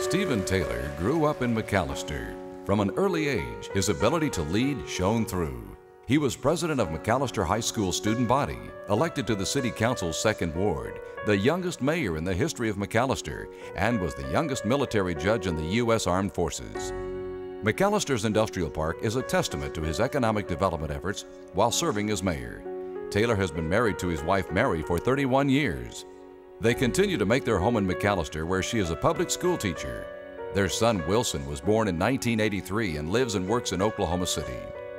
Stephen Taylor grew up in McAlester. From an early age, his ability to lead shone through. He was president of McAlester High School student body, elected to the City Council's 2nd Ward, the youngest mayor in the history of McAlester, and was the youngest military judge in the U.S. Armed Forces. McAllister's Industrial Park is a testament to his economic development efforts while serving as mayor. Taylor has been married to his wife Mary for 31 years. They continue to make their home in McAlester, where she is a public school teacher. Their son Wilson was born in 1983 and lives and works in Oklahoma City.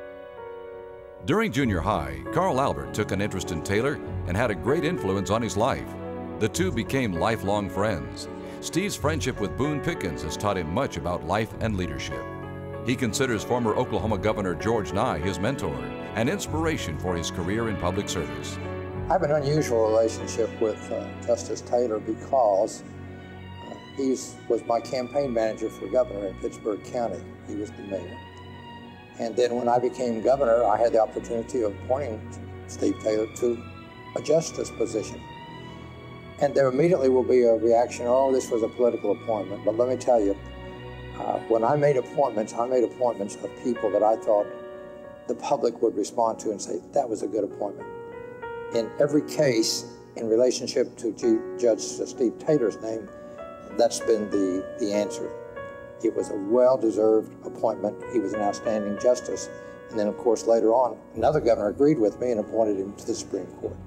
During junior high, Carl Albert took an interest in Taylor and had a great influence on his life. The two became lifelong friends. Steve's friendship with Boone Pickens has taught him much about life and leadership. He considers former Oklahoma Governor George Nye his mentor and inspiration for his career in public service. I have an unusual relationship with Justice Taylor because he was my campaign manager for governor in Pittsburgh County. He was the mayor. And then when I became governor, I had the opportunity of appointing Steve Taylor to a justice position. And there immediately will be a reaction, oh, this was a political appointment. But let me tell you, when I made appointments of people that I thought the public would respond to and say, that was a good appointment. In every case, in relationship to Judge Steve Taylor's name, that's been the answer. It was a well-deserved appointment. He was an outstanding justice. And then, of course, later on, another governor agreed with me and appointed him to the Supreme Court.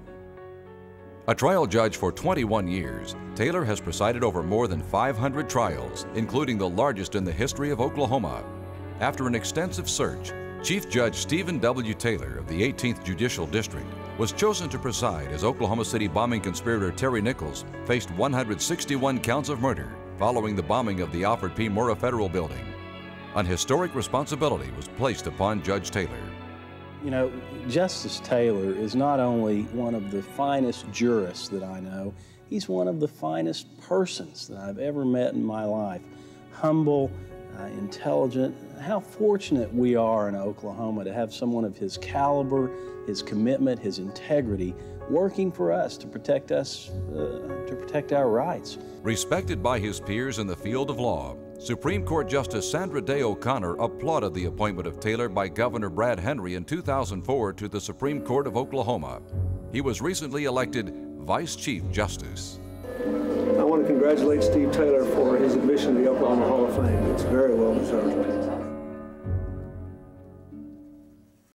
A trial judge for 21 years, Taylor has presided over more than 500 trials, including the largest in the history of Oklahoma. After an extensive search, Chief Judge Stephen W. Taylor of the 18th Judicial District was chosen to preside as Oklahoma City bombing conspirator Terry Nichols faced 161 counts of murder following the bombing of the Alfred P. Murrah Federal Building. An historic responsibility was placed upon Judge Taylor. You know, Justice Taylor is not only one of the finest jurists that I know, he's one of the finest persons that I've ever met in my life. Humble, intelligent. How fortunate we are in Oklahoma to have someone of his caliber, his commitment, his integrity, working for us, to protect our rights. Respected by his peers in the field of law, Supreme Court Justice Sandra Day O'Connor applauded the appointment of Taylor by Governor Brad Henry in 2004 to the Supreme Court of Oklahoma. He was recently elected Vice Chief Justice. I want to congratulate Steve Taylor for his admission to the Oklahoma Hall of Fame. It's very well deserved.